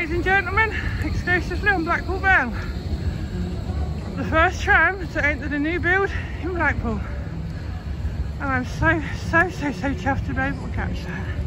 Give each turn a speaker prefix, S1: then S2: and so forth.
S1: ladies and gentlemen, exclusively on Blackpool Vale. The first tram to enter the new build in Blackpool. And I'm so chuffed to be able to catch that.